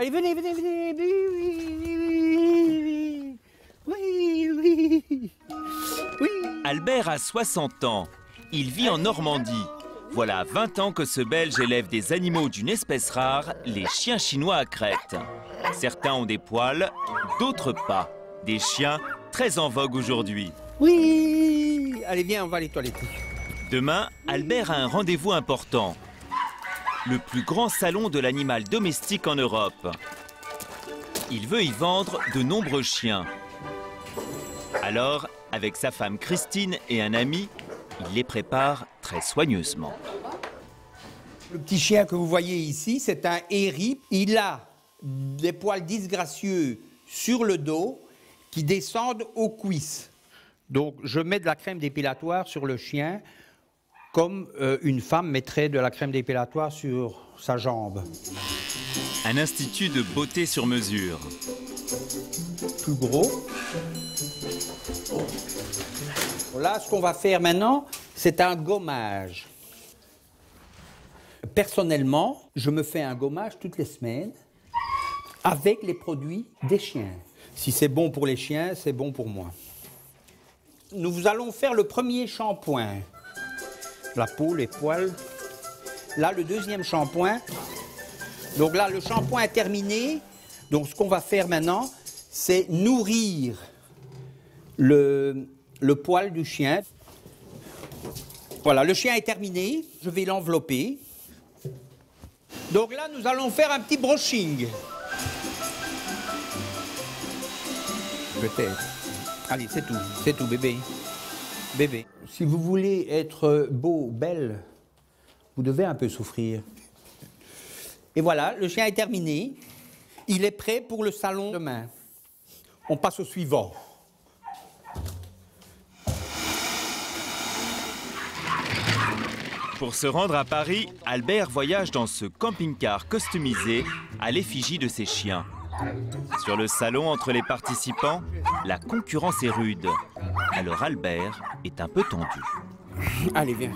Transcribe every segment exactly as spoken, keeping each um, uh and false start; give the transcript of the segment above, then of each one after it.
Allez, venez, venez, venez. Oui, oui, oui, oui. Oui. Albert a soixante ans. Il vit en Normandie. Voilà vingt ans que ce Belge élève des animaux d'une espèce rare, les chiens chinois à crête. Certains ont des poils, d'autres pas. Des chiens très en vogue aujourd'hui. Oui. Allez, viens, on va aller toiletter. Demain, Albert a un rendez-vous important. Le plus grand salon de l'animal domestique en Europe. Il veut y vendre de nombreux chiens. Alors, avec sa femme Christine et un ami, il les prépare très soigneusement. Le petit chien que vous voyez ici, c'est un héri. Il a des poils disgracieux sur le dos qui descendent aux cuisses. Donc, je mets de la crème dépilatoire sur le chien comme euh, une femme mettrait de la crème dépilatoire sur sa jambe. Un institut de beauté sur mesure. Plus gros. Là, ce qu'on va faire maintenant, c'est un gommage. Personnellement, je me fais un gommage toutes les semaines avec les produits des chiens. Si c'est bon pour les chiens, c'est bon pour moi. Nous allons faire le premier shampoing. La peau, les poils. Là, le deuxième shampoing. Donc là, le shampoing est terminé. Donc ce qu'on va faire maintenant, c'est nourrir le, le poil du chien. Voilà, le chien est terminé. Je vais l'envelopper. Donc là, nous allons faire un petit brushing. Peut-être. Allez, c'est tout. C'est tout, bébé. Bébé. Si vous voulez être beau, belle, vous devez un peu souffrir. Et voilà, le chien est terminé. Il est prêt pour le salon demain. On passe au suivant. Pour se rendre à Paris, Albert voyage dans ce camping-car customisé à l'effigie de ses chiens. Sur le salon, entre les participants, la concurrence est rude. Alors Albert est un peu tendu. Allez, viens.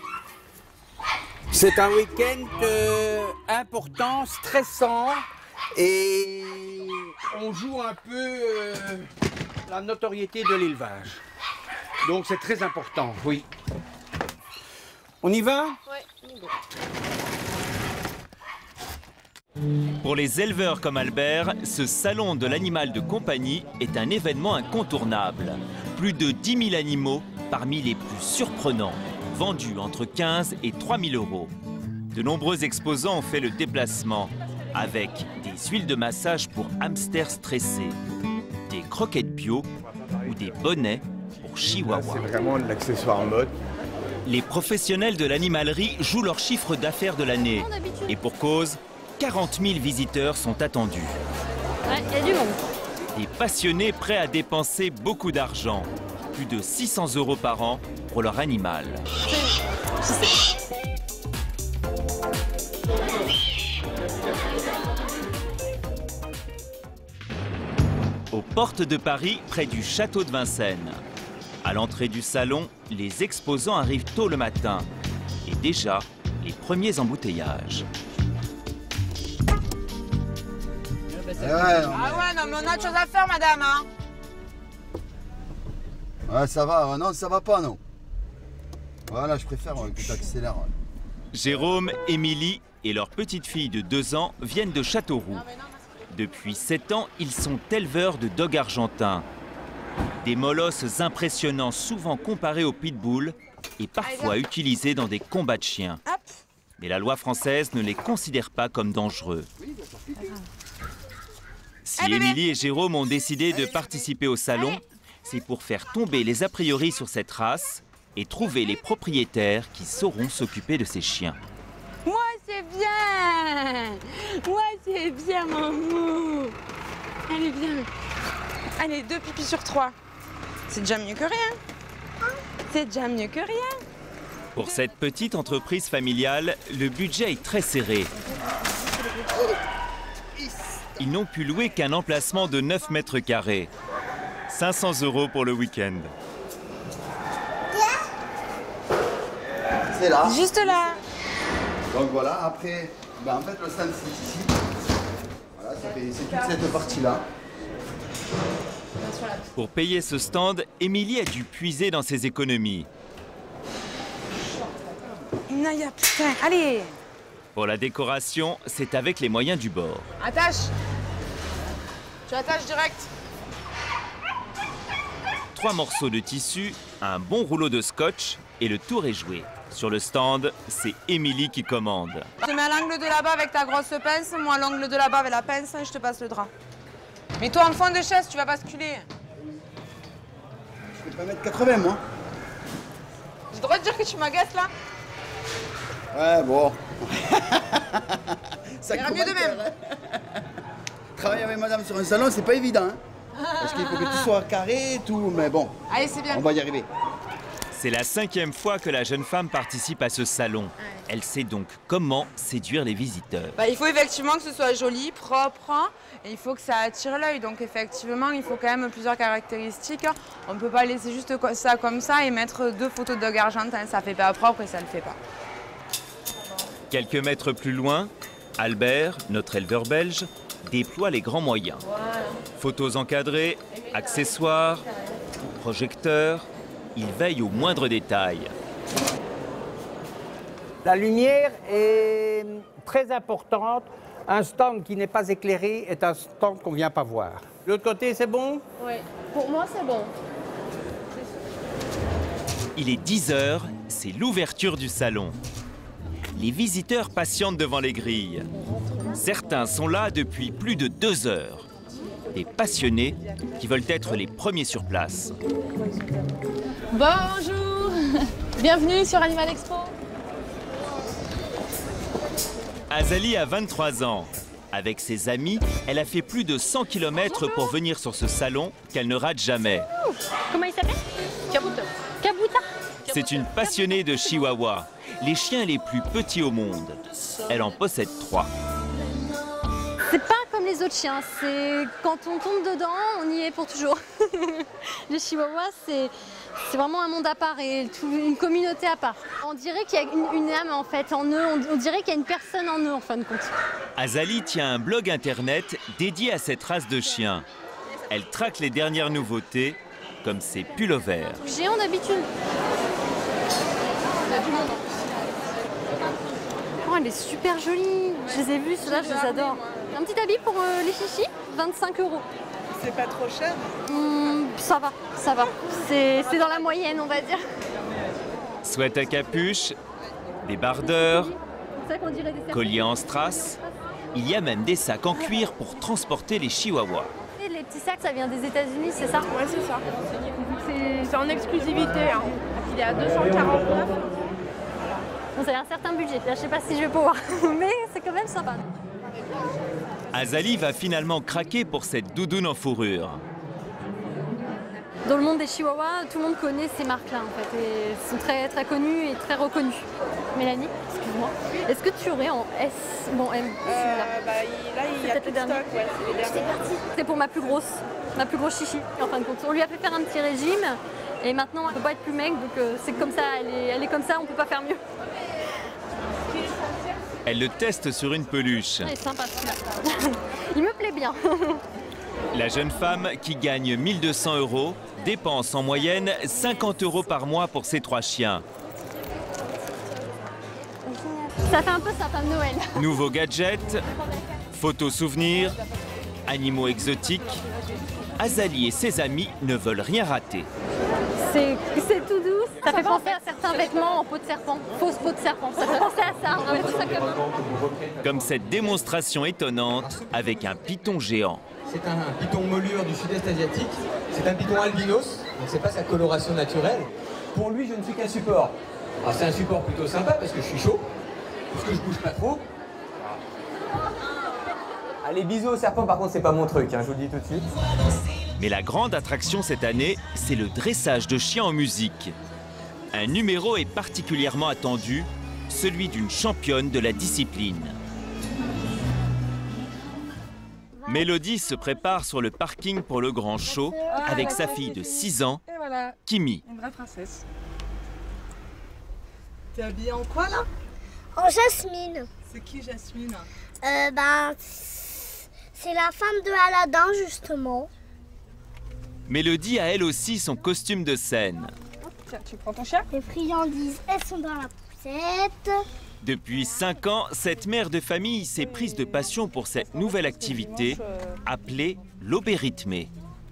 C'est un week-end euh, important, stressant, et on joue un peu euh, la notoriété de l'élevage. Donc c'est très important, oui. On y va? Oui, on y va. Pour les éleveurs comme Albert, ce salon de l'animal de compagnie est un événement incontournable. Plus de dix mille animaux, parmi les plus surprenants, vendus entre quinze et trois mille euros. De nombreux exposants ont fait le déplacement, avec des huiles de massage pour hamsters stressés, des croquettes bio ou des bonnets pour chihuahua. C'est vraiment l'accessoire mode. Les professionnels de l'animalerie jouent leur chiffre d'affaires de l'année. Et pour cause, quarante mille visiteurs sont attendus. Ouais, il y a du monde. Des passionnés prêts à dépenser beaucoup d'argent. Plus de six cents euros par an pour leur animal. Aux portes de Paris, près du château de Vincennes. À l'entrée du salon, les exposants arrivent tôt le matin. Et déjà, les premiers embouteillages. Ah ouais, non mais on a autre chose à faire, madame, hein. Ouais, ça va, non, ça va pas, non. Voilà, je préfère que tu accélères. Ouais. Jérôme, Émilie et leur petite fille de deux ans viennent de Châteauroux. Depuis sept ans, ils sont éleveurs de dogs argentins. Des molosses impressionnants, souvent comparés aux pitbulls et parfois utilisés dans des combats de chiens. Mais la loi française ne les considère pas comme dangereux. Si Émilie et Jérôme ont décidé de participer au salon, c'est pour faire tomber les a priori sur cette race et trouver les propriétaires qui sauront s'occuper de ces chiens. Moi, c'est bien. Moi, c'est bien, maman. Allez, bien. Allez, deux pipis sur trois. C'est déjà mieux que rien. C'est déjà mieux que rien. Pour cette petite entreprise familiale, le budget est très serré. Ils n'ont pu louer qu'un emplacement de neuf mètres carrés. cinq cents euros pour le week-end. C'est là. Juste là. Donc voilà, après, ben en fait le stand c'est ici. Voilà, fait. C'est toute cette partie-là. Pour payer ce stand, Émilie a dû puiser dans ses économies. Naya, putain, allez. Pour la décoration, c'est avec les moyens du bord. Attache. Tu attaches direct. Trois morceaux de tissu, un bon rouleau de scotch et le tour est joué. Sur le stand, c'est Émilie qui commande. Tu te mets à l'angle de là-bas avec ta grosse pince, moi à l'angle de là-bas avec la pince et je te passe le drap. Mais toi en fond de chaise, tu vas basculer. Je fais pas mètre quatre-vingts moi. J'ai le droit de dire que tu m'agaces là? Ouais, bon. Ça ira mieux de même. hein. Travailler avec madame sur un salon, c'est pas évident. Hein. Parce qu'il faut que tout soit carré et tout, mais bon. Allez, c'est bien. On va y arriver. C'est la cinquième fois que la jeune femme participe à ce salon. Elle sait donc comment séduire les visiteurs. Bah, il faut effectivement que ce soit joli, propre, et il faut que ça attire l'œil. Donc effectivement, il faut quand même plusieurs caractéristiques. On ne peut pas laisser juste ça comme ça et mettre deux photos de dog argentin. Ça fait pas propre et ça ne le fait pas. Quelques mètres plus loin, Albert, notre éleveur belge, déploie les grands moyens. Photos encadrées, accessoires, projecteurs, il veille aux moindres détails. La lumière est très importante. Un stand qui n'est pas éclairé est un stand qu'on ne vient pas voir. De l'autre côté, c'est bon? Oui, pour moi c'est bon. Il est dix heures, c'est l'ouverture du salon. Les visiteurs patientent devant les grilles. Certains sont là depuis plus de deux heures. Des passionnés qui veulent être les premiers sur place. Bonjour. Bienvenue sur Animal Expo. Azali a vingt-trois ans. Avec ses amis, elle a fait plus de cent kilomètres pour venir sur ce salon qu'elle ne rate jamais. Comment il s'appelle? Kabuta. Kabuta. C'est une passionnée de Chihuahua, les chiens les plus petits au monde. Elle en possède trois. C'est pas comme les autres chiens, c'est quand on tombe dedans, on y est pour toujours. Les chihuahuas, c'est vraiment un monde à part et tout, une communauté à part. On dirait qu'il y a une, une âme en fait en eux, on, on dirait qu'il y a une personne en eux en fin de compte. Azali tient un blog internet dédié à cette race de chiens. Elle traque les dernières nouveautés, comme ses pullovers. Géant d'habitude. Oh, elle est super jolie. Je les ai vus, ceux-là, je les adore. Un petit habit pour euh, les chichis, vingt-cinq euros. C'est pas trop cher? Mmh, ça va, ça va. C'est dans la moyenne, on va dire. Sweat à capuche, débardeurs, qu'on dirait des colliers en strass. Il y a même des sacs en cuir pour transporter les chihuahuas. Et les petits sacs, ça vient des États-Unis, c'est ça? Ouais, c'est ça. C'est en exclusivité. Hein. Il est à deux cent quarante-neuf. Bon, ça a un certain budget. Là, je sais pas si je vais pouvoir, mais c'est quand même sympa. Azali va finalement craquer pour cette doudoune en fourrure. Dans le monde des chihuahuas, tout le monde connaît ces marques-là en fait. Et elles sont très, très connues et très reconnues. Mélanie, excuse-moi, est-ce que tu aurais en S ou en M? Euh, bah, il, là, il y a plus de stock. Ouais, c'est les derniers. C'est pour ma plus grosse, ma plus grosse chichi en fin de compte. On lui a fait faire un petit régime et maintenant elle ne peut pas être plus maigre, donc euh, c'est comme ça, elle est, elle est comme ça, on ne peut pas faire mieux. Elle le teste sur une peluche. Il est sympa celui-là. Il me plaît bien. La jeune femme, qui gagne mille deux cents euros, dépense en moyenne cinquante euros par mois pour ses trois chiens. Ça fait un peu sapin de Noël. Nouveaux gadgets, photos souvenirs, animaux exotiques. Azali et ses amis ne veulent rien rater. C'est tout doux. Ça fait penser à certains vêtements en peau de serpent, fausse peau de serpent. Ça fait penser à ça, un peu ça comme... Comme cette démonstration étonnante avec un python géant. C'est un python molure du sud-est asiatique. C'est un python albinos, donc c'est pas sa coloration naturelle. Pour lui, je ne suis qu'un support. Alors c'est un support plutôt sympa parce que je suis chaud, parce que je bouge pas trop. Ah, les bisous au serpent, par contre, c'est pas mon truc, hein, je vous le dis tout de suite. Mais la grande attraction cette année, c'est le dressage de chiens en musique. Un numéro est particulièrement attendu, celui d'une championne de la discipline. Mélodie se prépare sur le parking pour le grand show avec sa fille de six ans, Kimi. Une vraie princesse. T'es habillée en quoi là? En Jasmine. C'est qui Jasmine? Euh, ben, C'est la femme de Aladdin, justement. Mélodie a elle aussi son costume de scène. Tiens, tu prends ton chien? Les friandises, elles sont dans la poussette. Depuis cinq ans, cette mère de famille s'est prise de passion pour cette nouvelle activité appelée l'obérythmé.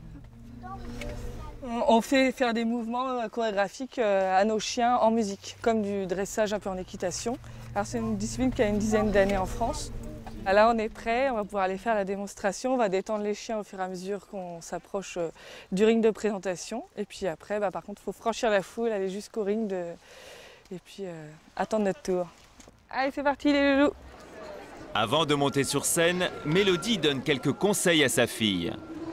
On fait faire des mouvements chorégraphiques à nos chiens en musique, comme du dressage un peu en équitation. Alors c'est une discipline qui a une dizaine d'années en France. Là on est prêt, on va pouvoir aller faire la démonstration, on va détendre les chiens au fur et à mesure qu'on s'approche du ring de présentation. Et puis après, bah, par contre, il faut franchir la foule, aller jusqu'au ring de... et puis euh, attendre notre tour. Allez, c'est parti les loulous! Avant de monter sur scène, Mélodie donne quelques conseils à sa fille.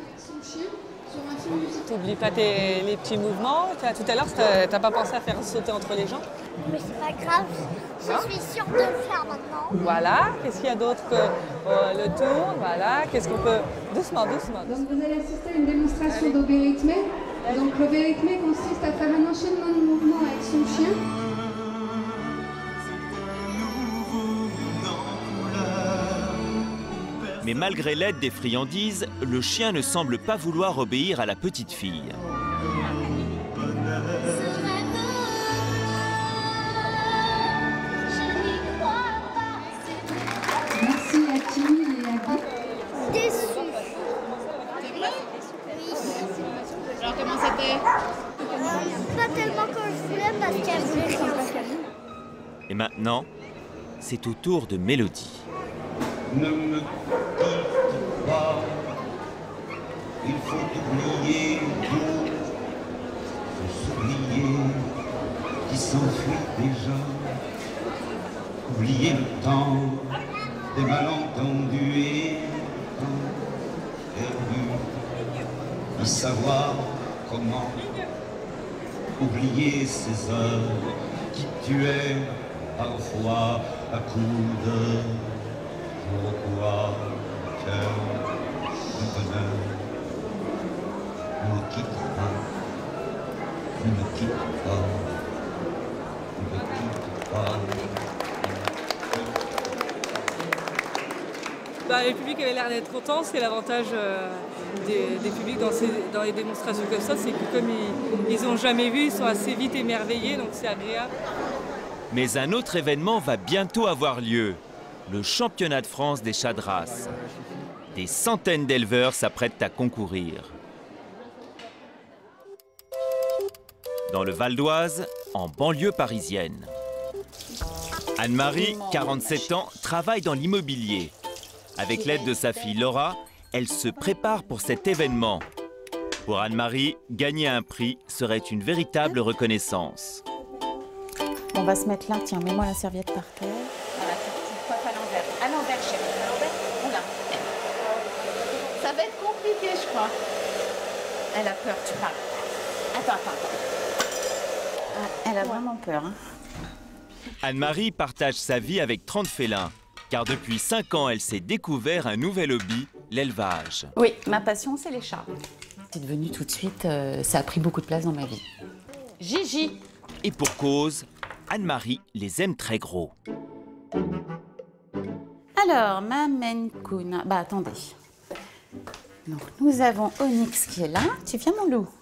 T'oublies pas tes, les petits mouvements. Tout à l'heure, t'as pas pensé à faire sauter entre les jambes? Mais c'est pas grave, je suis sûre de le faire maintenant. Voilà, qu'est-ce qu'il y a d'autre que euh, le tour? Voilà, qu'est-ce qu'on peut... Doucement, doucement. Donc vous allez assister à une démonstration d'obérythmé. Donc l'obérythmé consiste à faire un enchaînement de mouvements avec son chien. Mais malgré l'aide des friandises, le chien ne semble pas vouloir obéir à la petite fille. Merci à Kimi et à Guy. Déçue. C'est vrai? Oui. Alors comment c'était? Pas tellement comme je voulais parce qu'elle voulait rien faire. Et maintenant, c'est au tour de Mélodie. Ne me quitte pas, il faut oublier tout, faut s'oublier qui s'enfuit déjà, oublier le temps des malentendus et perdu, y savoir comment oublier ces heures qui tuaient parfois à coups de... Pourquoi le cœur du bonheur ne me quitte pas, ne me quitte pas, ne me quitte pas. Bah, le public avait l'air d'être content, c'est l'avantage euh, des, des publics dans, ces, dans les démonstrations comme ça, c'est que comme ils n'ont jamais vu, ils sont assez vite émerveillés, donc c'est agréable. Mais un autre événement va bientôt avoir lieu. Le championnat de France des chats de race. Des centaines d'éleveurs s'apprêtent à concourir. Dans le Val d'Oise, en banlieue parisienne. Anne-Marie, quarante-sept ans, travaille dans l'immobilier. Avec l'aide de sa fille Laura, elle se prépare pour cet événement. Pour Anne-Marie, gagner un prix serait une véritable reconnaissance. On va se mettre là, tiens, mets-moi la serviette par terre. À l'envers, chérie. À l'envers. Oula. Ça va être compliqué, je crois. Elle a peur, tu parles. Attends, attends, attends. Elle a vraiment peur. Hein. Anne-Marie partage sa vie avec trente félins, car depuis cinq ans, elle s'est découvert un nouvel hobby, l'élevage. Oui, ma passion, c'est les chats. C'est devenu tout de suite, euh, ça a pris beaucoup de place dans ma vie. Gigi. Et pour cause, Anne-Marie les aime très gros. Alors, ma Maine Coon. Bah, attendez. Donc, nous avons Onyx qui est là. Tu viens, mon loup?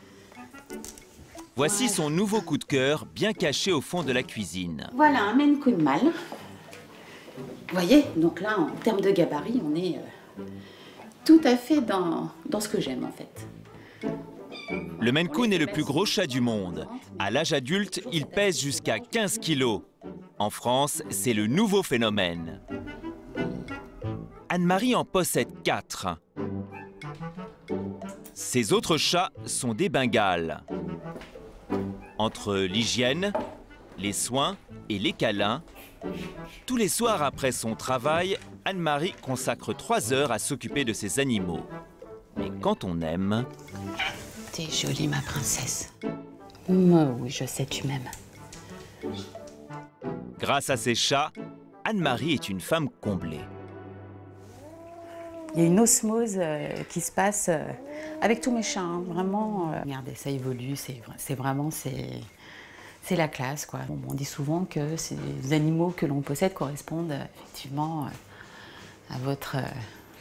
Voici son nouveau coup de cœur, bien caché au fond de la cuisine. Voilà, un Maine Coon mâle. Vous voyez, donc là, en termes de gabarit, on est euh, tout à fait dans, dans ce que j'aime, en fait. Le Maine Coon est le plus gros chat du monde. À l'âge adulte, il pèse jusqu'à quinze kilos. En France, c'est le nouveau phénomène. Anne-Marie en possède quatre. Ses autres chats sont des Bengales. Entre l'hygiène, les soins et les câlins, tous les soirs après son travail, Anne-Marie consacre trois heures à s'occuper de ses animaux. Mais quand on aime... T'es jolie, ma princesse. Oh, oui, je sais, tu m'aimes. Grâce à ses chats, Anne-Marie est une femme comblée. Il y a une osmose euh, qui se passe euh, avec tous mes chats, hein, vraiment. Euh... Regardez, ça évolue, c'est vraiment, c'est la classe, quoi. Bon, on dit souvent que ces animaux que l'on possède correspondent euh, effectivement euh, à votre, euh,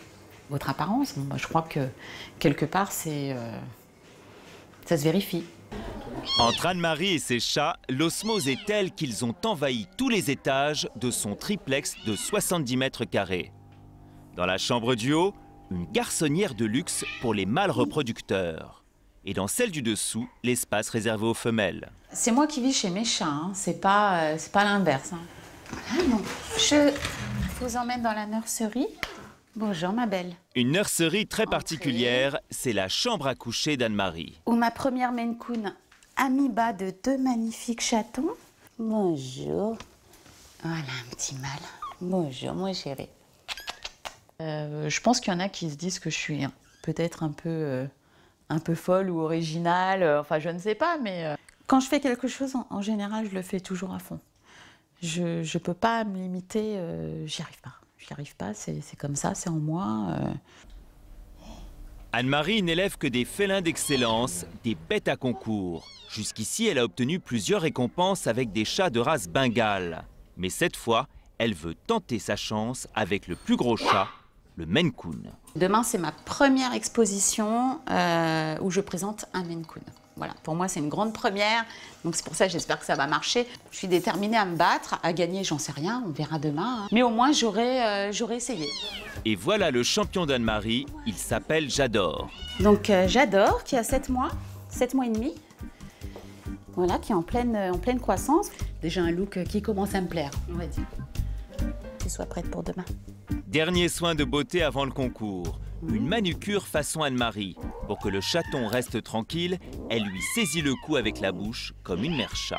votre apparence. Bon, bah, je crois que quelque part, c'est, euh, ça se vérifie. Entre Anne-Marie et ses chats, l'osmose est telle qu'ils ont envahi tous les étages de son triplex de soixante-dix mètres carrés. Dans la chambre du haut, une garçonnière de luxe pour les mâles reproducteurs. Et dans celle du dessous, l'espace réservé aux femelles. C'est moi qui vis chez mes chats, hein. C'est pas, euh, c'est pas l'inverse. Hein. Voilà, bon. Je vous emmène dans la nurserie. Bonjour ma belle. Une nurserie très particulière, c'est la chambre à coucher d'Anne-Marie. Où ma première Maine Coon Amiba de deux magnifiques chatons. Bonjour. Voilà un petit mâle. Bonjour mon chéri. Euh, je pense qu'il y en a qui se disent que je suis peut-être un peu, euh, un peu folle ou originale. Euh, enfin, je ne sais pas, mais euh, quand je fais quelque chose, en, en général, je le fais toujours à fond. Je ne peux pas me limiter, euh, j'y arrive pas. J'y arrive pas, c'est comme ça, c'est en moi. Euh... Anne-Marie n'élève que des félins d'excellence, des bêtes à concours. Jusqu'ici, elle a obtenu plusieurs récompenses avec des chats de race bengale. Mais cette fois, elle veut tenter sa chance avec le plus gros chat, le Maine Coon. Demain, c'est ma première exposition euh, où je présente un Maine Coon. Voilà, pour moi, c'est une grande première. Donc c'est pour ça, j'espère que ça va marcher. Je suis déterminée à me battre, à gagner, j'en sais rien, on verra demain. Hein. Mais au moins, j'aurai euh, j'aurai essayé. Et voilà le champion d'Anne-Marie, il s'appelle J'adore. Donc euh, J'adore, qui a sept mois, sept mois et demi. Voilà, qui est en pleine, en pleine croissance. Déjà un look qui commence à me plaire, on va dire. Qu'il soit prête pour demain. Dernier soin de beauté avant le concours. Une manucure façon Anne-Marie. Pour que le chaton reste tranquille, elle lui saisit le cou avec la bouche, comme une mère chat.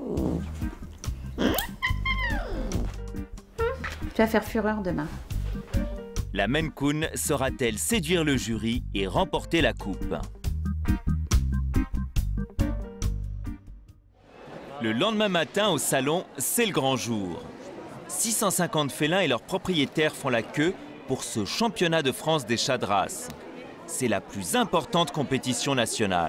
Tu vas faire fureur demain. La Maine Coon saura-t-elle séduire le jury et remporter la coupe? Le lendemain matin, au salon, c'est le grand jour. six cent cinquante félins et leurs propriétaires font la queue pour ce championnat de France des chats de race. C'est la plus importante compétition nationale.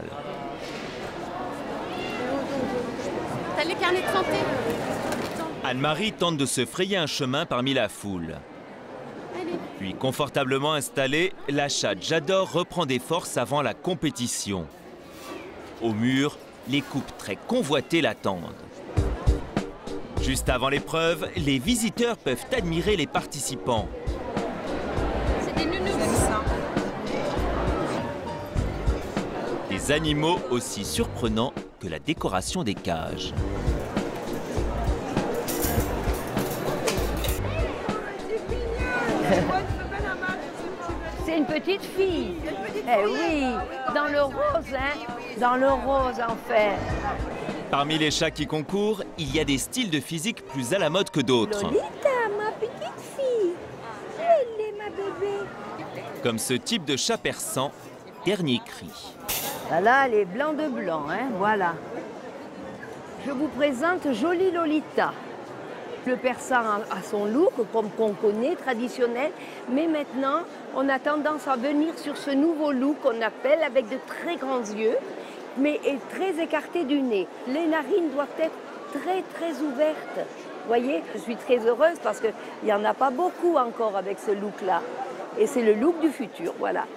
T'as les carnets de santé? Anne-Marie tente de se frayer un chemin parmi la foule. Puis, confortablement installée, la chatte J'adore reprend des forces avant la compétition. Au mur, les couples très convoités l'attendent. Juste avant l'épreuve, les visiteurs peuvent admirer les participants. C'est des nounous. Des animaux aussi surprenants que la décoration des cages. C'est une petite fille. Eh oui, dans le rose, hein. Dans le rose, en fait. Parmi les chats qui concourent, il y a des styles de physique plus à la mode que d'autres. Lolita, ma petite fille. Elle est ma bébé. Comme ce type de chat persan, dernier cri. Voilà, elle est blanc de blanc, hein, voilà. Je vous présente Jolie Lolita. Le persan a son look, comme qu'on connaît, traditionnel, mais maintenant, on a tendance à venir sur ce nouveau look qu'on appelle avec de très grands yeux, mais est très écarté du nez. Les narines doivent être très, très ouvertes. Vous voyez, je suis très heureuse parce qu'il n'y en a pas beaucoup encore avec ce look-là. Et c'est le look du futur, voilà.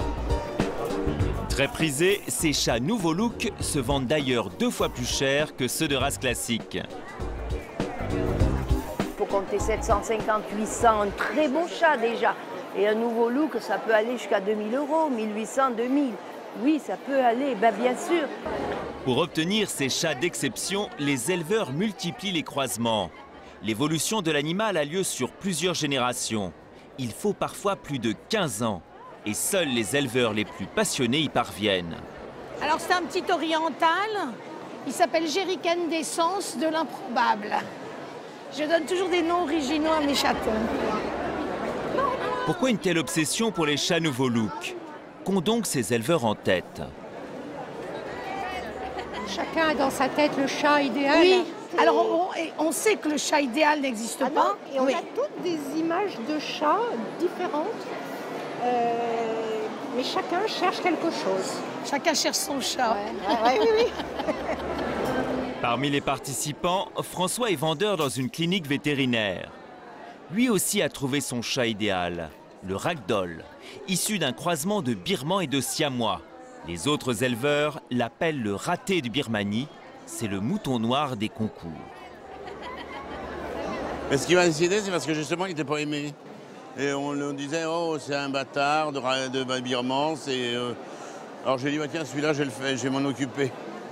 Très prisés, ces chats nouveau look se vendent d'ailleurs deux fois plus cher que ceux de race classique. Il faut compter sept cent cinquante, huit cents, un très beau chat déjà. Et un nouveau look, ça peut aller jusqu'à deux mille euros, mille huit cents, deux mille. Oui, ça peut aller, ben bien sûr. Pour obtenir ces chats d'exception, les éleveurs multiplient les croisements. L'évolution de l'animal a lieu sur plusieurs générations. Il faut parfois plus de quinze ans. Et seuls les éleveurs les plus passionnés y parviennent. Alors c'est un petit oriental. Il s'appelle Jerrycan d'essence de l'improbable. Je donne toujours des noms originaux à mes chatons. Pourquoi une telle obsession pour les chats nouveau look? Qu'ont donc ces éleveurs en tête? Chacun a dans sa tête le chat idéal. Oui, alors on, on sait que le chat idéal n'existe ah pas. Et on oui. a toutes des images de chats différentes, euh, mais chacun cherche quelque chose. Chacun cherche son chat. Ouais. Ouais, oui, oui. Parmi les participants, François est vendeur dans une clinique vétérinaire. Lui aussi a trouvé son chat idéal. le ragdoll, issu d'un croisement de birman et de siamois. Les autres éleveurs l'appellent le raté de Birmanie. C'est le mouton noir des concours. Mais ce qui m'a décidé, c'est parce que justement, il n'était pas aimé. Et on, on disait, oh, c'est un bâtard de, de, de birman. Euh... Alors j'ai dit, bah, tiens, celui-là, je, je vais m'en occuper.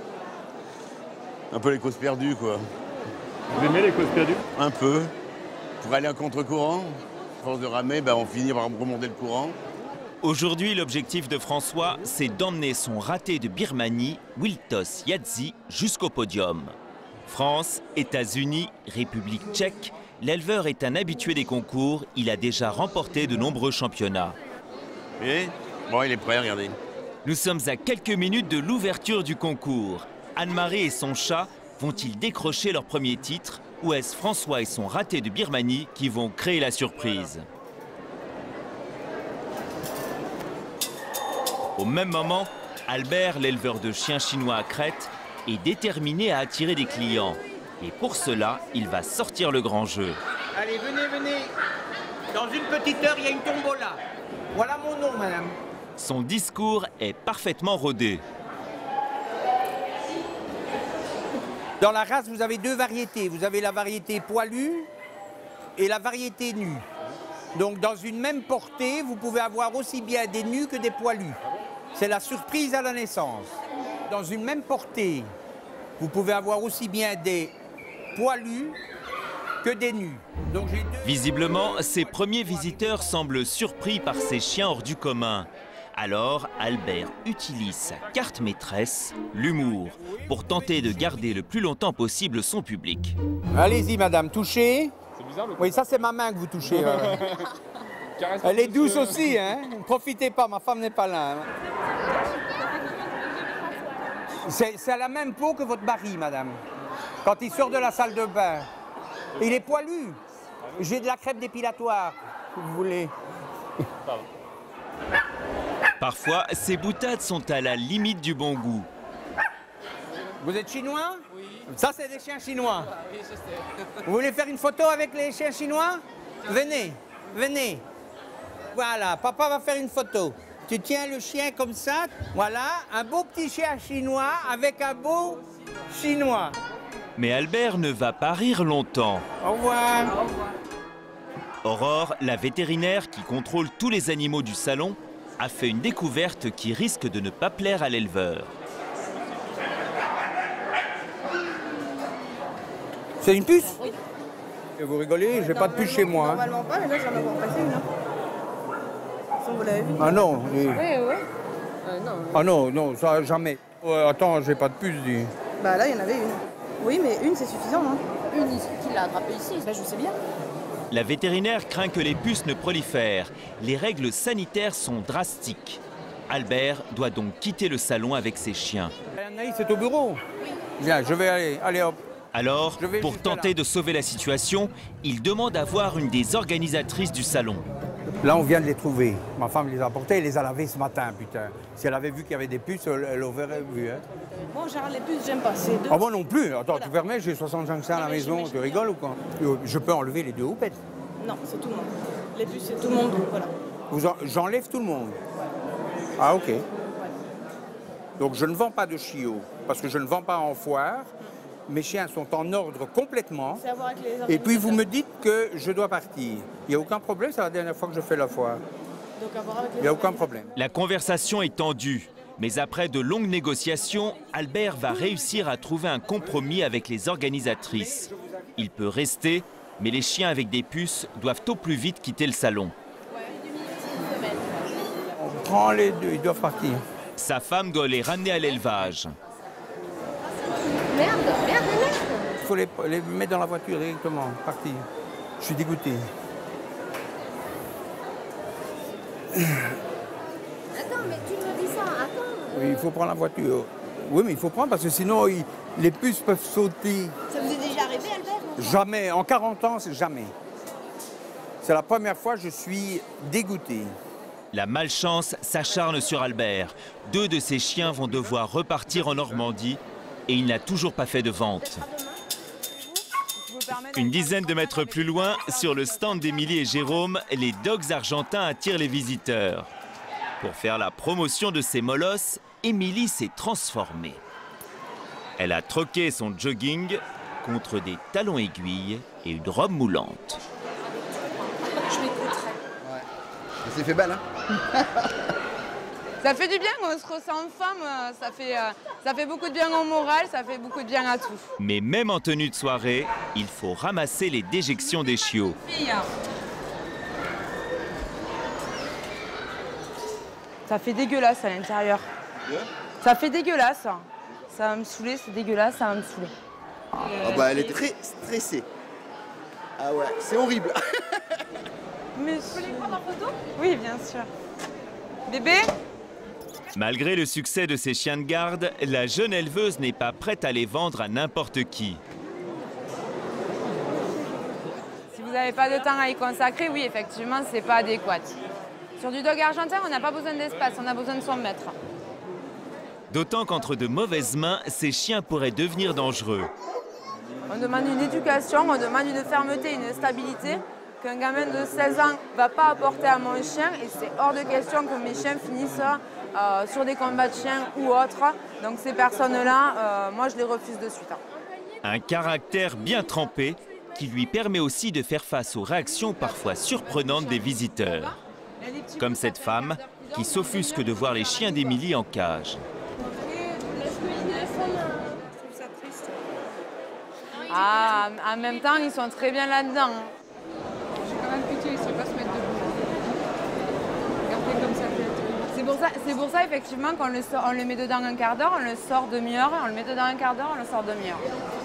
Un peu les causes perdues, quoi. Vous aimez les causes perdues? Un peu. Pour aller à contre-courant, à force de ramer, bah, on finit par remonter le courant. Aujourd'hui, l'objectif de François, c'est d'emmener son raté de Birmanie, Wiltos Yadzi, jusqu'au podium. France, États-Unis, République tchèque, l'éleveur est un habitué des concours. Il a déjà remporté de nombreux championnats. Et bon, il est prêt, regardez. Nous sommes à quelques minutes de l'ouverture du concours. Anne-Marie et son chat vont-ils décrocher leur premier titre, ou est-ce François et son raté de Birmanie qui vont créer la surprise? Au même moment, Albert, l'éleveur de chiens chinois à Crète, est déterminé à attirer des clients. Et pour cela, il va sortir le grand jeu. Allez, venez, venez. Dans une petite heure, il y a une tombola. Voilà mon nom, madame. Son discours est parfaitement rodé. Dans la race, vous avez deux variétés. Vous avez la variété poilue et la variété nue. Donc, dans une même portée, vous pouvez avoir aussi bien des nus que des poilus. C'est la surprise à la naissance. Dans une même portée, vous pouvez avoir aussi bien des poilus que des nus. Donc, j'ai deux... Visiblement, ces premiers visiteurs semblent surpris par ces chiens hors du commun. Alors, Albert utilise sa carte maîtresse, l'humour, pour tenter de garder le plus longtemps possible son public. Allez-y, madame, touchez. C'est bizarre le coup. Oui, ça, c'est ma main que vous touchez. euh. Elle est douce aussi, hein. Ne profitez pas, ma femme n'est pas là. Hein. C'est à la même peau que votre mari, madame. Quand il sort de la salle de bain. Il est poilu. J'ai de la crème dépilatoire, si vous voulez. Pardon. Parfois, ces boutades sont à la limite du bon goût. Vous êtes chinois? Oui. Ça, c'est des chiens chinois. Oui, je sais. Vous voulez faire une photo avec les chiens chinois? Venez, venez. Voilà, papa va faire une photo. Tu tiens le chien comme ça. Voilà, un beau petit chien chinois avec un beau chinois. Mais Albert ne va pas rire longtemps. Au revoir. Aurore, la vétérinaire qui contrôle tous les animaux du salon, a fait une découverte qui risque de ne pas plaire à l'éleveur. C'est une puce? Oui. Et vous rigolez, j'ai pas de puce chez moi. Normalement hein. Pas, mais là j'en ai encore passé une. Hein. Ça, vous l'avez vu? Ah non. Oui, oui. Euh, non. Ah non, non, ça jamais. Euh, attends, j'ai pas de puce, dis. Bah là, il y en avait une. Oui, mais une, c'est suffisant. Hein. Une ici, qui l'a attrapée ici. Bah, je sais bien. La vétérinaire craint que les puces ne prolifèrent. Les règles sanitaires sont drastiques. Albert doit donc quitter le salon avec ses chiens. Anaïs, c'est au bureau. Oui. Bien, je vais aller. Allez hop. Alors, pour tenter là. de sauver la situation, il demande à voir une des organisatrices du salon. Là, on vient de les trouver. Ma femme les a apportés et les a lavés ce matin, putain. Si elle avait vu qu'il y avait des puces, elle l'aurait vu. Hein. Bon, genre, les puces, j'aime pas. C'est deux. Ah bon, non plus. Attends, voilà. Tu permets, j'ai soixante-cinq cents à la maison. Tu rigoles ou quoi? Je peux enlever les deux houpettes. Non, c'est tout le monde. Les puces, c'est tout le monde, voilà. J'enlève tout le monde? Ouais. Ah, ok. Ouais. Donc, je ne vends pas de chiots, parce que je ne vends pas en foire. Mes chiens sont en ordre complètement. C'est à voir avec les et puis, vous me dites que je dois partir. Il n'y a aucun problème, c'est la dernière fois que je fais la foire. Donc, à voir avec les Il n'y a aucun problème. La conversation est tendue. Mais après de longues négociations, Albert va réussir à trouver un compromis avec les organisatrices. Il peut rester, mais les chiens avec des puces doivent au plus vite quitter le salon. On prend les deux, ils doivent partir. Sa femme doit les ramener à l'élevage. Merde, merde, merde. Il faut les, les mettre dans la voiture directement, partir. Je suis dégoûté. Attends, mais tu me dis ça, attends. Oui, il faut prendre la voiture. Oui, mais il faut prendre parce que sinon, il, les puces peuvent sauter. Ça vous est déjà arrivé, Albert? Jamais. En quarante ans, c'est jamais. C'est la première fois que je suis dégoûté. La malchance s'acharne sur Albert. Deux de ses chiens vont devoir repartir en Normandie et il n'a toujours pas fait de vente. Une dizaine de mètres plus loin, sur le stand d'Émilie et Jérôme, les dogs argentins attirent les visiteurs. Pour faire la promotion de ses molosses, Émilie s'est transformée. Elle a troqué son jogging contre des talons aiguilles et une robe moulante. Je m'écouterai. Ouais. C'est fait belle, hein. Ça fait du bien, on se ressent femme, ça fait, euh, ça fait beaucoup de bien au moral, ça fait beaucoup de bien à tout. Mais même en tenue de soirée, il faut ramasser les déjections des chiots. Ça fait dégueulasse à l'intérieur. Ça fait dégueulasse. Ça va me saouler, c'est dégueulasse, ça va me saouler. Ah bah elle est très stressée. Ah ouais, c'est horrible. Mais je peux les prendre en photo? Oui, bien sûr. Bébé? Malgré le succès de ses chiens de garde, la jeune éleveuse n'est pas prête à les vendre à n'importe qui. Si vous n'avez pas de temps à y consacrer, oui, effectivement, c'est pas adéquat. Sur du dog argentin, on n'a pas besoin d'espace, on a besoin de son maître. D'autant qu'entre de mauvaises mains, ces chiens pourraient devenir dangereux. On demande une éducation, on demande une fermeté, une stabilité qu'un gamin de seize ans ne va pas apporter à mon chien et c'est hors de question que mes chiens finissent euh, sur des combats de chiens ou autres. Donc ces personnes-là, euh, moi je les refuse de suite. Un caractère bien trempé qui lui permet aussi de faire face aux réactions parfois surprenantes des visiteurs. Comme cette femme qui s'offusque de voir les chiens d'Émilie en cage. Ah, en même temps, ils sont très bien là-dedans. J'ai quand même pitié, ils ne savent pas se mettre debout. Regardez comme ça fait. C'est pour ça, c'est pour ça effectivement qu'on le, sort- on le met dedans un quart d'heure, on le sort demi-heure, on le met dedans un quart d'heure, on le sort demi-heure.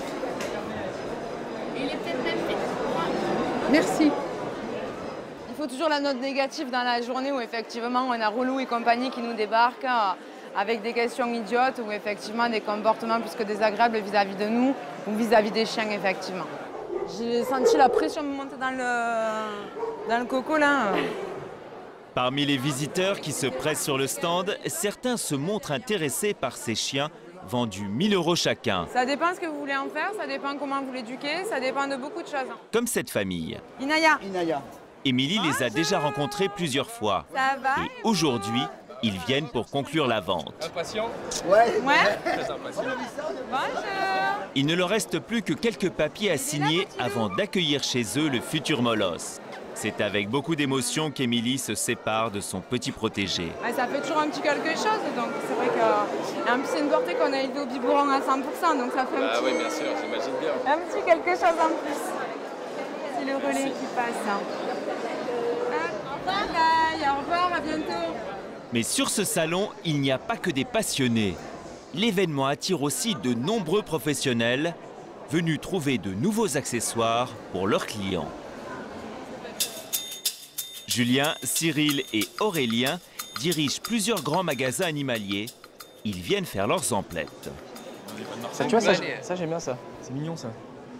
Il est peut-être même fait. Merci. Il faut toujours la note négative dans la journée où effectivement on a Relou et compagnie qui nous débarquent euh, avec des questions idiotes ou effectivement des comportements plus que désagréables vis-à-vis de nous ou vis-à-vis des chiens effectivement. J'ai senti la pression me monter dans le, dans le coco là. Parmi les visiteurs qui se pressent sur le stand, certains se montrent intéressés par ces chiens vendus mille euros chacun. Ça dépend ce que vous voulez en faire, ça dépend comment vous l'éduquez, ça dépend de beaucoup de choses. Comme cette famille. Inaya. Inaya. Émilie les a déjà rencontrés plusieurs fois. Ça va? Et aujourd'hui, ils viennent pour conclure la vente. Impatient? Ouais. Ouais. Très impatient. Bonjour. Il ne leur reste plus que quelques papiers à signer avant d'accueillir chez eux le futur molosse. C'est avec beaucoup d'émotion qu'Émilie se sépare de son petit protégé. Ouais, ça fait toujours un petit quelque chose, donc c'est vrai que... Et en plus, c'est une portée qu'on a élevée au biberon à cent pour cent, donc ça fait un Ah petit... oui, bien sûr, j'imagine bien. Un petit quelque chose en plus. C'est le relais Merci. qui passe. Ah, au revoir, bye, au revoir, à bientôt. Mais sur ce salon, il n'y a pas que des passionnés. L'événement attire aussi de nombreux professionnels venus trouver de nouveaux accessoires pour leurs clients. Julien, Cyril et Aurélien dirigent plusieurs grands magasins animaliers. Ils viennent faire leurs emplettes. Ça, tu vois, ça, ça j'aime bien ça. C'est mignon ça.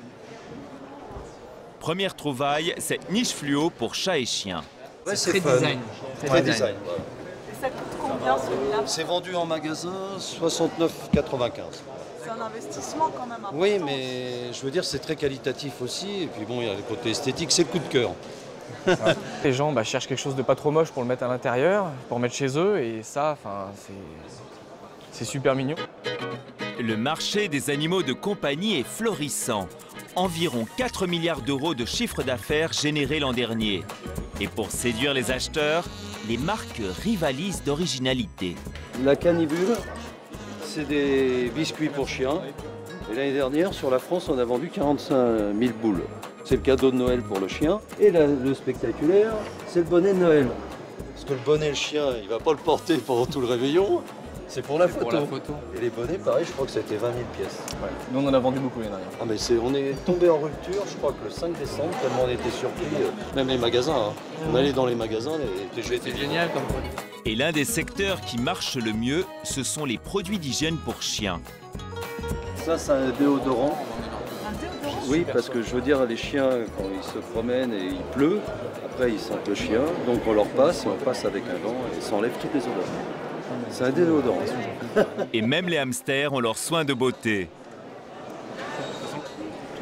Première trouvaille, cette niche fluo pour chats et chiens. Ouais, c'est c'est très fun. design. Très Très design. design. Et ça coûte combien celui-là? C'est vendu en magasin soixante-neuf quatre-vingt-quinze. C'est un investissement quand même important. Oui, mais je veux dire, c'est très qualitatif aussi. Et puis bon, il y a le côté esthétique, c'est le coup de cœur. Ouais. Les gens bah, cherchent quelque chose de pas trop moche pour le mettre à l'intérieur, pour mettre chez eux, et ça, c'est super mignon. Le marché des animaux de compagnie est florissant. Environ quatre milliards d'euros de chiffre d'affaires générés l'an dernier. Et pour séduire les acheteurs, les marques rivalisent d'originalité. La Canibule, c'est des biscuits pour chiens. Et l'année dernière, sur la France, on a vendu quarante-cinq mille boules. C'est le cadeau de Noël pour le chien. Et la- le spectaculaire, c'est le bonnet de Noël. Parce que le bonnet, le chien, il va pas le porter pendant tout le réveillon. C'est pour la C'est photo. pour la photo. Et les bonnets, pareil, je crois que c'était vingt mille pièces. Ouais. Nous, on en a vendu beaucoup l'année dernière. Ah mais c'est, on est tombé en rupture, je crois que le cinq décembre, tellement on était surpris, euh, même les magasins. Hein. On allait dans les magasins, les T G V. C'est génial comme produit. Et l'un des secteurs qui marche le mieux, ce sont les produits d'hygiène pour chiens. Ça, c'est un déodorant. Un déodorant? Oui, parce que je veux dire, les chiens, quand ils se promènent et il pleut, après ils sentent le chien, donc on leur passe et on passe avec un gant et ça enlève toutes les odeurs. C'est un déodorant. Et même les hamsters ont leurs soins de beauté.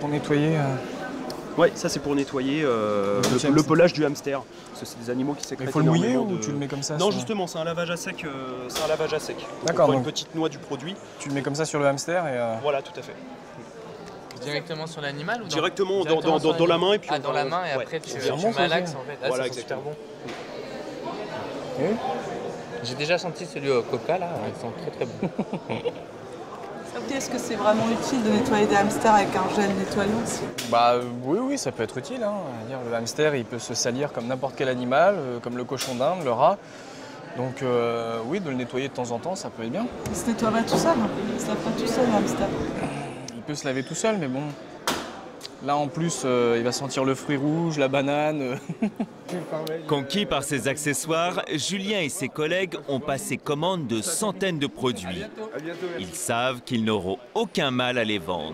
pour nettoyer. Euh... Ouais, ça c'est pour nettoyer euh, le, le, le pelage du hamster. C'est des animaux qui sécrètent. Il faut le mouiller de... ou tu le mets comme ça? Non, justement, c'est un lavage à sec. Euh, c'est un lavage à sec. D'accord. Une petite noix du produit. Tu le mets comme ça sur le hamster et. Euh... Voilà, tout à fait. Directement sur l'animal ou dans... Directement, dans, Directement dans, dans, dans la main et puis. Ah, dans la main et ouais. après tu, tu bon, malaxes en fait. Ah, voilà, c'est super bon. Oui. J'ai déjà senti celui au coca là, ils sont très très bons. Est-ce que c'est vraiment utile de nettoyer des hamsters avec un gel nettoyant aussi? Bah oui, oui, ça peut être utile. Hein. Dire, le hamster, il peut se salir comme n'importe quel animal, euh, comme le cochon d'Inde, le rat. Donc euh, oui, de le nettoyer de temps en temps, ça peut être bien. Il se nettoie pas tout seul, il se lave pas tout seul le hamster. Il peut se laver tout seul, mais bon. Là en plus, euh, il va sentir le fruit rouge, la banane. Conquis par ses accessoires, Julien et ses collègues ont passé commande de centaines de produits. Ils savent qu'ils n'auront aucun mal à les vendre.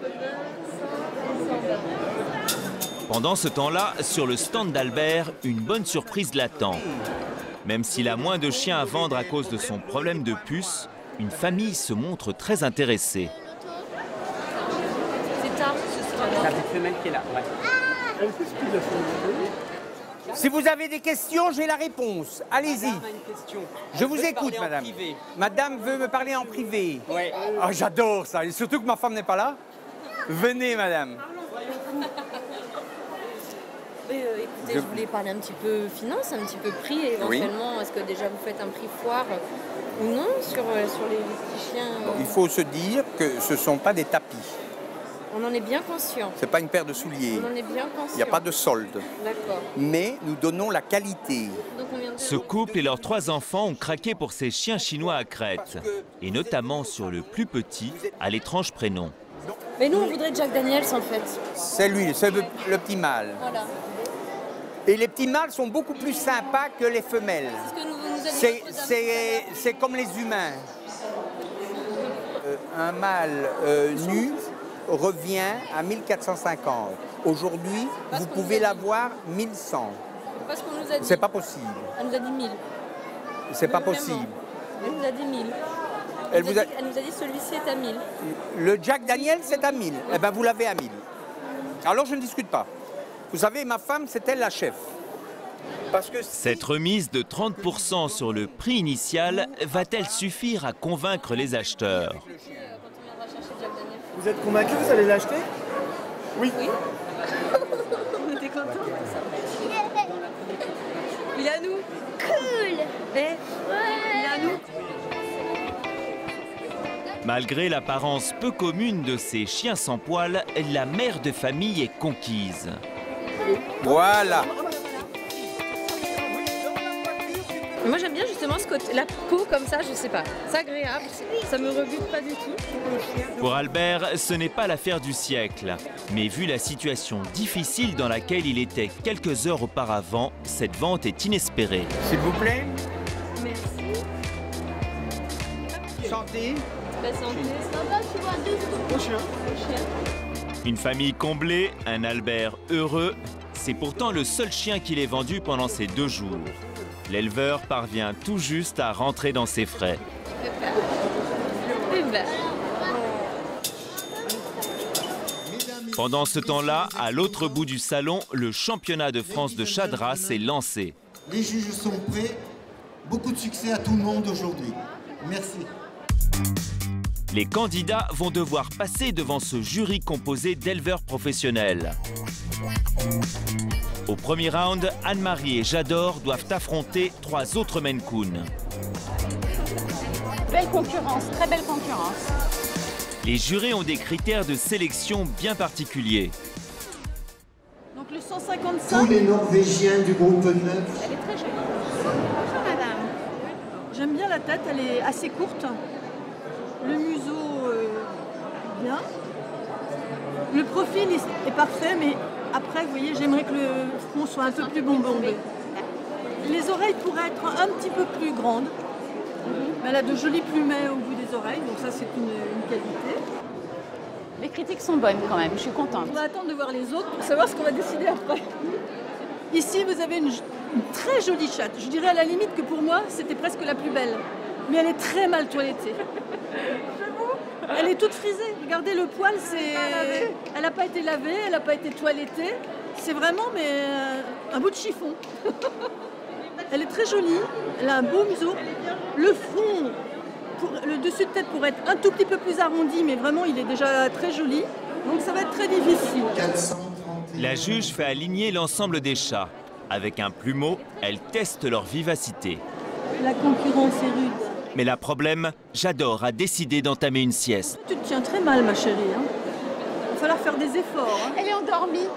Pendant ce temps-là, sur le stand d'Albert, une bonne surprise l'attend. Même s'il a moins de chiens à vendre à cause de son problème de puce, une famille se montre très intéressée. C'est tard, C'est la petite femelle qui est là, ouais. Si vous avez des questions, j'ai la réponse. Allez-y. Je vous écoute, madame. Madame veut me parler en privé. Ouais. Oh, j'adore ça. Et surtout que ma femme n'est pas là. Venez, madame. Oui, euh, écoutez, je... je voulais parler un petit peu finance, un petit peu prix, éventuellement. Oui. Est-ce que déjà vous faites un prix foire ou non sur, euh, sur les, les petits chiens euh... Il faut se dire que ce ne sont pas des tapis. On en est bien conscient. Ce n'est pas une paire de souliers. On en est bien conscient. Il n'y a pas de solde. D'accord. Mais nous donnons la qualité. Donc on vient de... Ce couple et leurs trois enfants ont craqué pour ces chiens chinois à crête. Et notamment sur le plus petit, à l'étrange prénom. Mais nous, on voudrait Jack Daniels, en fait. C'est lui, c'est le, le petit mâle. Voilà. Et les petits mâles sont beaucoup plus sympas que les femelles. C'est ce c'est comme les humains. Euh, un mâle euh, nu revient à mille quatre cent cinquante. Aujourd'hui, vous pouvez l'avoir mille cent. Parce qu'on nous a dit. C'est pas possible. Elle nous a dit mille. C'est pas possible. Elle nous a dit mille. Elle, vous a... Elle nous a dit celui-ci est à mille. Le Jack Daniel, c'est à mille. Eh bien, vous l'avez à mille. Alors, je ne discute pas. Vous savez, ma femme, c'est elle la chef. Parce que si... Cette remise de trente pour cent sur le prix initial va-t-elle suffire à convaincre les acheteurs? Vous êtes convaincu, vous allez l'acheter? Oui. Oui. On était contents. Il est à nous. Cool. Eh ouais. Il est à nous. Malgré l'apparence peu commune de ces chiens sans poils, la mère de famille est conquise. Voilà. Mais moi j'aime bien justement ce côté, la peau comme ça, je sais pas, c'est agréable, ça me rebute pas du tout. Pour Albert, ce n'est pas l'affaire du siècle. Mais vu la situation difficile dans laquelle il était quelques heures auparavant, cette vente est inespérée. S'il vous plaît. Merci. Santé. La santé. Papa, tu vois deux Au chien. Au chien. Une famille comblée, un Albert heureux. C'est pourtant le seul chien qu'il ait vendu pendant ces deux jours. L'éleveur parvient tout juste à rentrer dans ses frais. Pendant ce temps-là, à l'autre bout du salon, le championnat de France de chat de race est lancé. Les juges sont prêts. Beaucoup de succès à tout le monde aujourd'hui. Merci. Les candidats vont devoir passer devant ce jury composé d'éleveurs professionnels. Au premier round, Anne-Marie et J'adore doivent affronter trois autres Maine Coon. Belle concurrence, très belle concurrence. Les jurés ont des critères de sélection bien particuliers. Donc le cent cinquante-cinq... Tous les Norvégiens du groupe neuf. Elle est très jolie. Bonjour madame. J'aime bien la tête, elle est assez courte. Le museau, euh, bien. Le profil est parfait, mais après, vous voyez, j'aimerais que le front soit un peu plus bombé. Les oreilles pourraient être un petit peu plus grandes. Mais elle a de jolis plumets au bout des oreilles, donc ça, c'est une, une qualité. Les critiques sont bonnes quand même, je suis contente. On va attendre de voir les autres pour savoir ce qu'on va décider après. Ici, vous avez une, une très jolie chatte. Je dirais à la limite que pour moi, c'était presque la plus belle. Mais elle est très mal toilettée. Elle est toute frisée. Regardez le poil, c'est. Elle n'a pas été lavée, elle n'a pas été toilettée. C'est vraiment mais euh, un bout de chiffon. Elle est très jolie. Elle a un beau museau. Le front, pour, le dessus de tête pourrait être un tout petit peu plus arrondi, mais vraiment il est déjà très joli. Donc ça va être très difficile. La juge fait aligner l'ensemble des chats. Avec un plumeau, elle teste leur vivacité. La concurrence est rude. Mais la problème, J'adore a décidé d'entamer une sieste. Tu te tiens très mal, ma chérie. Hein. Il va falloir faire des efforts. Hein. Elle est endormie.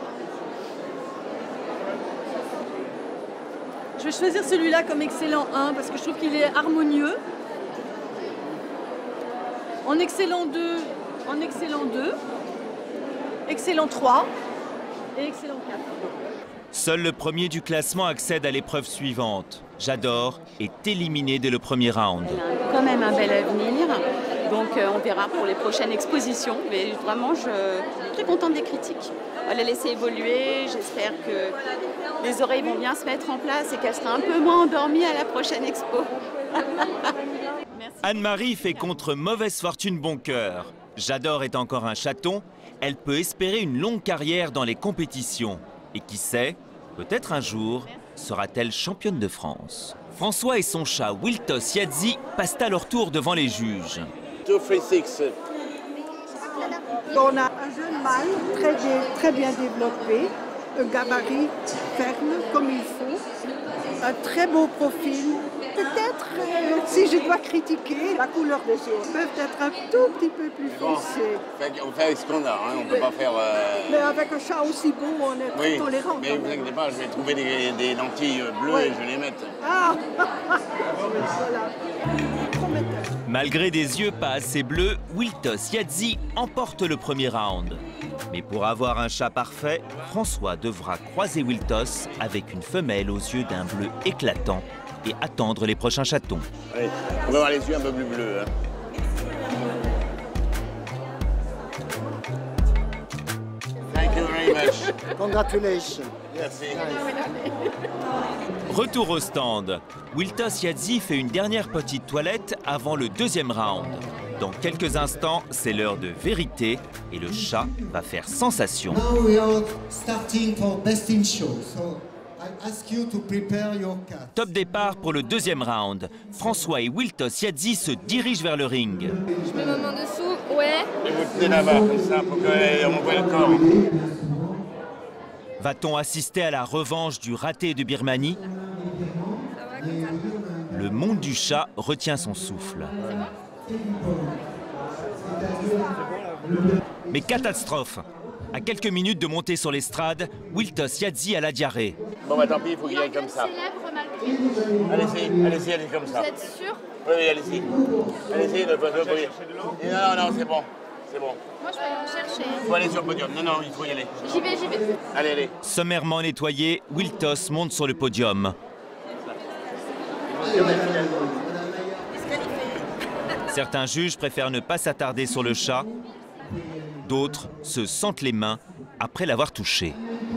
Je vais choisir celui-là comme excellent un parce que je trouve qu'il est harmonieux. En excellent deux, en excellent deux, excellent trois et excellent quatre. Seul le premier du classement accède à l'épreuve suivante. J'adore est éliminé dès le premier round. Elle a quand même un bel avenir, donc euh, on verra pour les prochaines expositions. Mais vraiment, je suis très contente des critiques. On va la laisser évoluer, j'espère que les oreilles vont bien se mettre en place et qu'elle sera un peu moins endormie à la prochaine expo. Anne-Marie fait contre mauvaise fortune bon cœur. J'adore est encore un chaton, elle peut espérer une longue carrière dans les compétitions. Et qui sait, peut-être un jour, sera-t-elle championne de France. François et son chat Wiltos Yadzi passent à leur tour devant les juges. deux, trois, six. On a un jeune mâle très bien, très bien développé, un gabarit ferme comme il faut, un très beau profil. Peut-être, euh, si je dois critiquer, la couleur des yeux peuvent être un tout petit peu plus foncés. On fait ce qu'on a, hein. On ne peut pas faire... Euh... Mais avec un chat aussi beau, on est très oui, tolérant. Mais ne vous inquiétez pas, je vais trouver des, des lentilles bleues oui. et je vais les mettre. Ah voilà. Malgré des yeux pas assez bleus, Wiltos Yadzi emporte le premier round. Mais pour avoir un chat parfait, François devra croiser Wiltos avec une femelle aux yeux d'un bleu éclatant et attendre les prochains chatons. Allez, on va avoir les yeux un peu plus bleus. Hein. Thank you very much. Congratulations. Merci. Retour au stand. Wiltos Yadzi fait une dernière petite toilette avant le deuxième round. Dans quelques instants, c'est l'heure de vérité et le chat va faire sensation. Now we are starting for best in show. So I ask you to prepare your cat. Top départ pour le deuxième round. François et Wiltos Yadzi se dirigent vers le ring. Je mets ma main dessous, ouais. Et vous tenez là-bas, comme ça, pour qu'on voit le corps. Va-t-on assister à la revanche du raté de Birmanie? Le monde du chat retient son souffle. Mais catastrophe! À quelques minutes de monter sur l'estrade, Wiltos Yadzi a la diarrhée. Bon bah tant pis, il faut qu'il aille comme ça. Allez-y, allez-y, allez comme ça. Vous êtes sûr? Oui, oui, allez-y. Allez-y, ne pas briller. Non, non, non, c'est bon. C'est bon. Moi, je vais aller en chercher. Il faut aller sur le podium. Non, non, il faut y aller. J'y vais, j'y vais. Allez, allez. Sommairement nettoyé, Wiltos monte sur le podium. Certains juges préfèrent ne pas s'attarder sur le chat. D'autres se sentent les mains après l'avoir touché.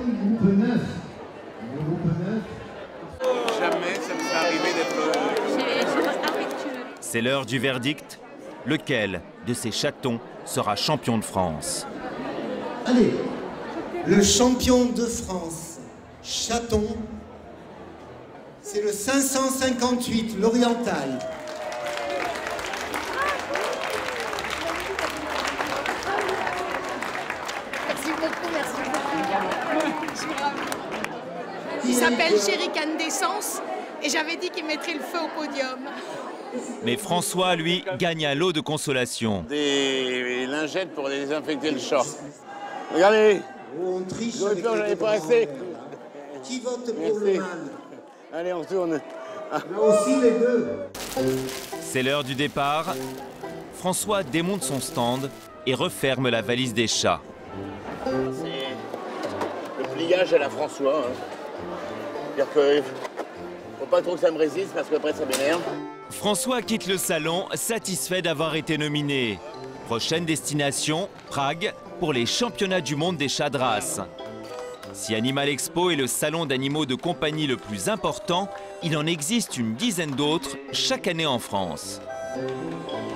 Jamais ça me serait arrivé d'être... C'est l'heure du verdict. Lequel de ces chatons sera champion de France? Allez, le champion de France, chaton, c'est le cinq cent cinquante-huit, l'Oriental. Merci beaucoup, merci beaucoup. Il s'appelle Chéri Candescence et j'avais dit qu'il mettrait le feu au podium. Mais François, lui, gagne un lot de consolation. Des lingettes pour désinfecter le chat. Regardez, on triche. J'aurais peur, j'en ai pas assez. Qui vote pour le mal? Allez, on tourne. Là aussi les deux. C'est l'heure du départ. François démonte son stand et referme la valise des chats. C'est le pliage à la François. Hein. C'est-à-dire que faut pas trop que ça me résiste parce qu'après ça m'énerve. François quitte le salon, satisfait d'avoir été nominé. Prochaine destination, Prague, pour les championnats du monde des chats de race. Si Animal Expo est le salon d'animaux de compagnie le plus important, il en existe une dizaine d'autres chaque année en France.